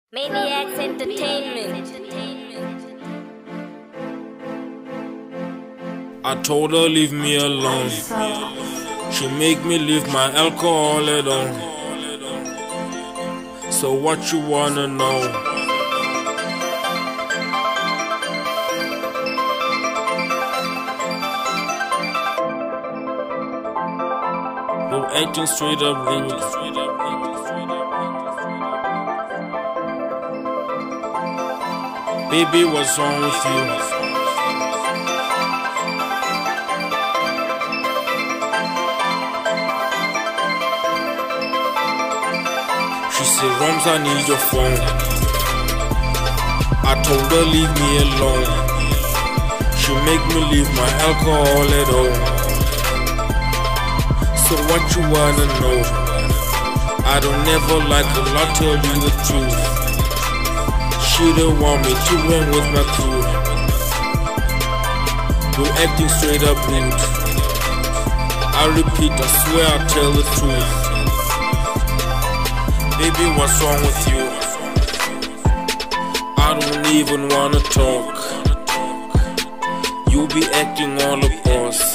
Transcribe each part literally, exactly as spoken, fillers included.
Maniacs Entertainment. I told her leave me alone. She make me leave my alcohol at home. So what you wanna know? You're acting straight up rude. Baby, what's wrong with you? She said, Roms, I need your phone. I told her leave me alone. She make me leave my alcohol at home. So what you wanna know? I don't never like a lot, tell you the truth. She don't want me to run with my crew. You're acting straight up rude. I repeat, I swear I tell the truth. Baby, what's wrong with you? I don't even wanna talk. You be acting all a boss.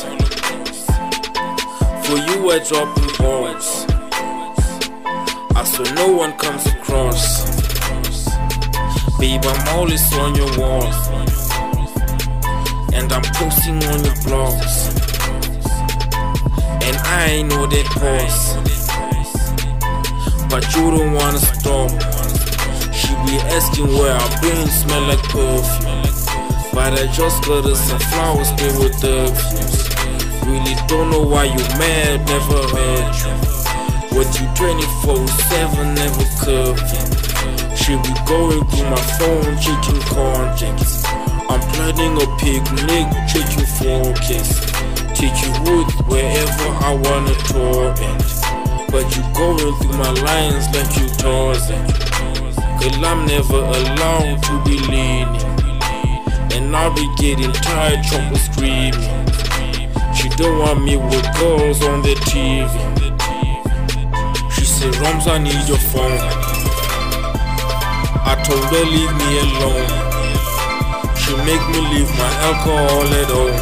For you I dropping boards. I swear no one comes across. Babe, I'm always on your wall, and I'm posting on your blogs, and I know that pause, but you don't wanna stop. She be asking where I've been, smell like perfume, but I just got her some flowers made with perfumes. Really don't know why you mad, never heard you. What you twenty-four seven, never curved. She be going through my phone, checking contacts. I'm planning a picnic, checking forecasts. Take you with wherever I wanna tour at. But you going through my lines like you Tarzan. Cause I'm never allowed to be leaning, and I'll be getting tired, trouble screaming. She don't want me with girls on the T V. She said, Roms, I need your phone. I told her leave me alone. She make me leave my alcohol at home.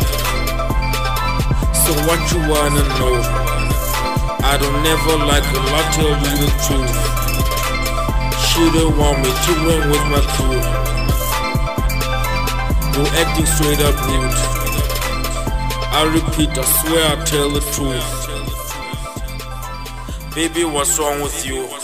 So what you wanna know? I don't never like a lot, tell you the truth. She don't want me to run with my crew. You're acting straight up rude. I repeat, I swear I tell the truth. Baby, what's wrong with you?